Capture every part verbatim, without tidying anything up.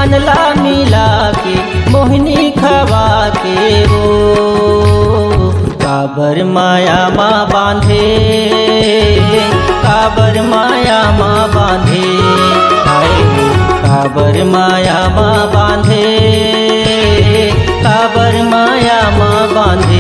मनला मिला के मोहिनी खवा के वो काबर माया माँ बांधे, काबर माया माँ बांधे, काबर माया माँ बांधे, काबर माया माँ बांधे।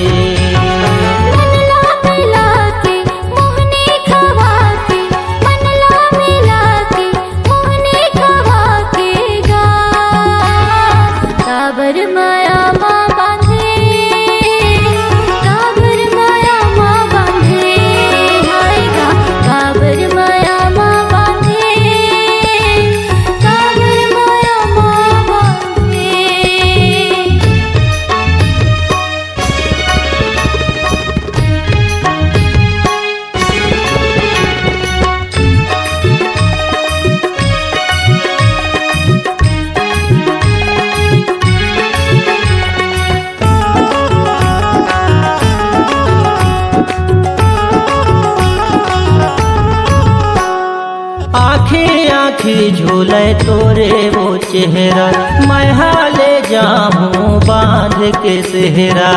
आँखी झूले तोरे वो चेहरा, मैं हाले जाऊं बांध के सेहरा।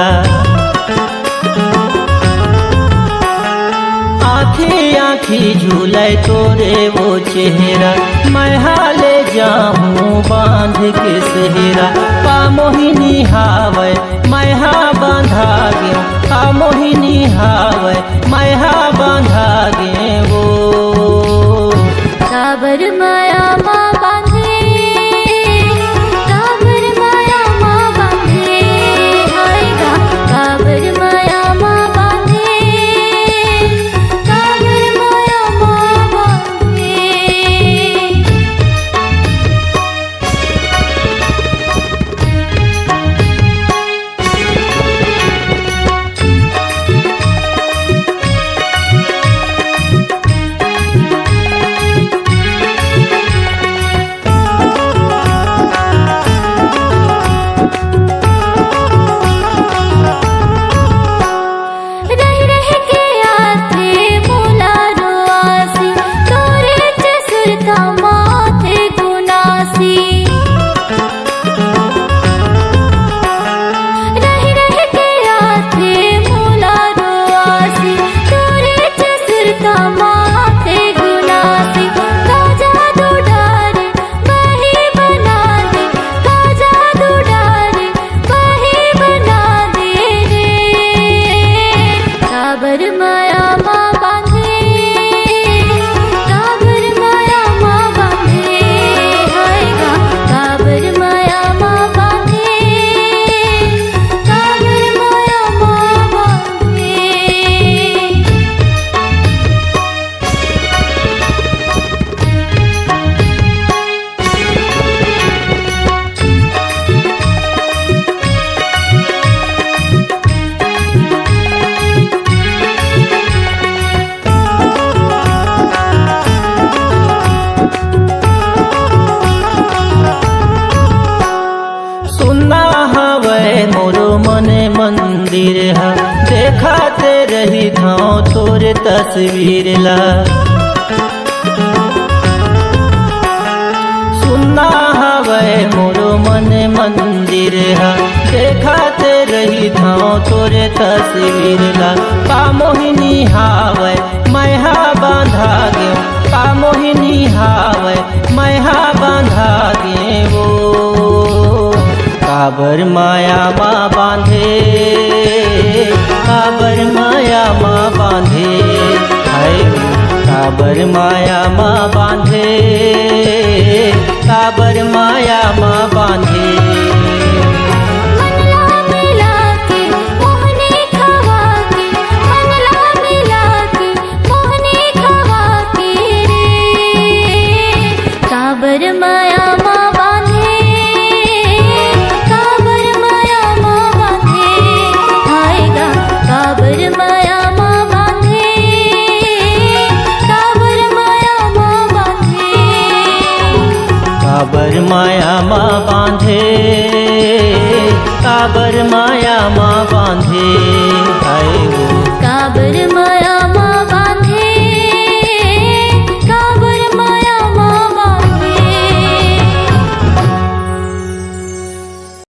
आँखी आँखी झूले तोरे वो चेहरा, मैं हाले जाऊं बांध के सेहरा। पा मोहिनी हावे मैं हा बांधा गया, पा मोहिनी हावे मैं हा बांधा गे वो काबर माया माँ बांधे, काबर माया माँ बांधे, हायगा काबर माया माँ बांधे, काबर माया माँ बांधे। मंदिर है देखाते रही था तोरे तस्वीर ला। सुनना हवे मोरो मन मंदिर है देखाते रही था तोरे तस्वीर ला। पा मोहिनी हावे मैं हा बांधा गे, पा मोहिनी हावे मैं हा बांधा गे वो काबर माया माँ बांधे, काबर माया माँ बांधे, हाय काबर माया माँ बांधे, काबर माया माँ बांधे। काबर माया माँ बांधे,